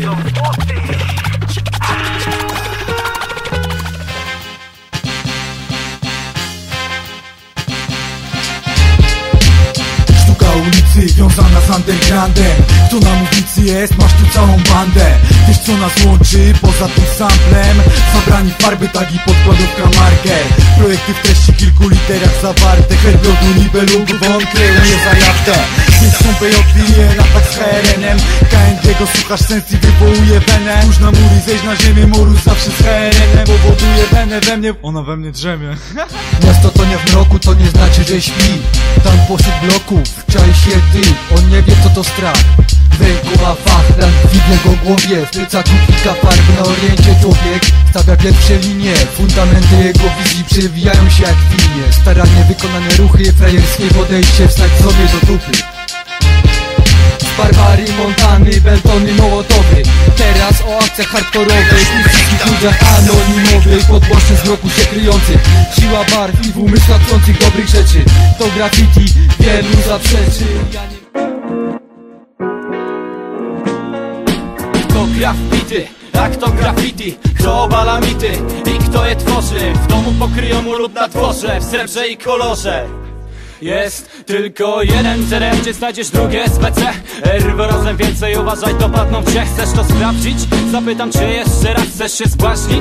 Ulicy wiązana z undergroundem. Kto na mównicy jest, masz tu całą bandę. Wiesz co nas łączy, poza tym samplem? Zabrani farby, tagi, podkładówka, marker. Projekty w treści kilku literach zawarte. Headblodu, nibelungu, won, kreuje za jaftę. Więc są PJ-ie, atak z HRN-em. KND-go słuchasz sens i wywołuje wenę. Tuż na mury, zejść na ziemię, morus zawsze z HRN-em. Powoduje wenę we mnie, ona we mnie drzemie. Miasto to nie w mroku, to nie znaczy, że śpi. Tam pośród bloków, czai się ty. On nie wie co to strach. W ręku ma fach, rank w jego głowie. W plecaku kilka farb, na oriencie człowiek stawia pierwsze linie. Fundamenty jego wizji przewijają się jak w filmie. Starannie wykonane ruchy, frajerskie podejście. Wstać sobie do dupy. Barbary, Montany, Beltony, Mołotowy. Teraz o akcjach hardkorowych i wszystkich ludziach anonimowych. Podgłośny z mroku się kryjących. Siła barw i w umysłach tkwiących dobrych rzeczy. To graffiti wielu zaprzeczy. Kto gra w bity, a kto graffiti? Kto obala mity i kto je tworzy? W domu pokryją mu lub na dworze, w srebrze i kolorze. Jest tylko jeden teren, gdzie znajdziesz drugie SPC. Rwy razem więcej, uważaj, dopadną cię. Chcesz to sprawdzić? Zapytam cię jeszcze raz, chcesz się zbłaźnić?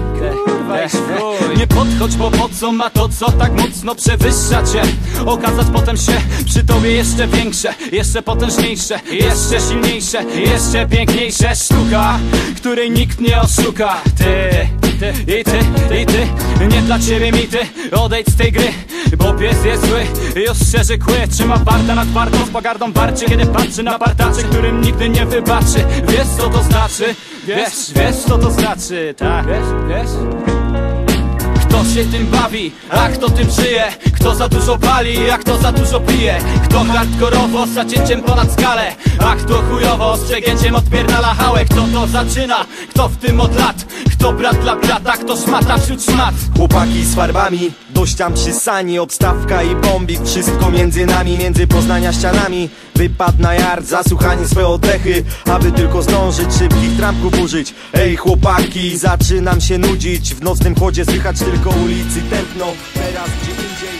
Nie podchodź, bo po co ma to, co tak mocno przewyższa cię? Okazać potem się przy tobie jeszcze większe, jeszcze potężniejsze, jeszcze silniejsze, jeszcze piękniejsze. Sztuka, której nikt nie oszuka. Ty i ty, nie dla ciebie mity. Odejdź z tej gry, bo pies jest zły. Już szerzy kły, trzyma warta nad wartą. Z pogardą warczy, kiedy patrzy na partaczy, którym nigdy nie wybaczy. Wiesz co to znaczy? Wiesz co to znaczy? Tak, wiesz? Kto się tym bawi, a kto tym żyje? Kto za dużo pali, a kto za dużo pije? Kto hardkorowo z zacięciem ponad skalę, a kto chujowo z przegięciem odpierdala hałę? Kto to zaczyna? Kto w tym od lat? Kto brat dla brata? Kto szmata wśród szmat? Chłopaki z farbami, dość tam przysani. Obstawka i bombik, wszystko między nami. Między Poznania ścianami wypadł na yard, zasłuchanie swoje oddechy, aby tylko zdążyć szybkich trampków użyć. Ej chłopaki, zaczynam się nudzić. W nocnym chłodzie słychać tylko ulicy tętno. Teraz gdzie indziej.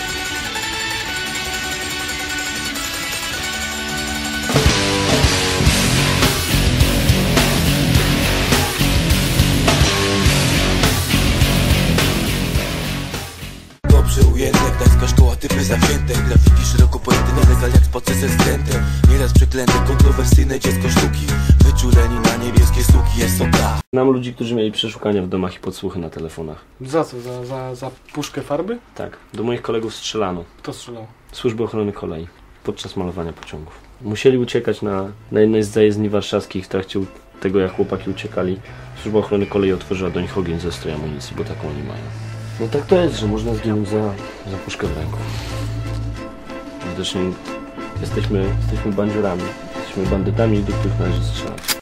Dobrze ujęte, gdańska szkoła, typy zawzięte. Graffiti szeroko pojęte, nielegal jak spacer ze skrętem. Nieraz przeklęte, kontrowersyjne dziecko sztuki. Wyczuleni na niebieskie suki, jest to tak. Znam ludzi, którzy mieli przeszukania w domach i podsłuchy na telefonach. Za co? Za puszkę farby? Tak, do moich kolegów strzelano. Kto strzelał? Służby ochrony kolei, podczas malowania pociągów. Musieli uciekać na jednej z zajezdni warszawskich. W trakcie tego, jak chłopaki uciekali, Służba ochrony kolei otworzyła do nich ogień ze strej amunicji, bo taką oni mają. No tak to jest, że można zginąć za puszkę w ręku. Widocznie jesteśmy bandziorami, jesteśmy bandytami, do których należy strzelać.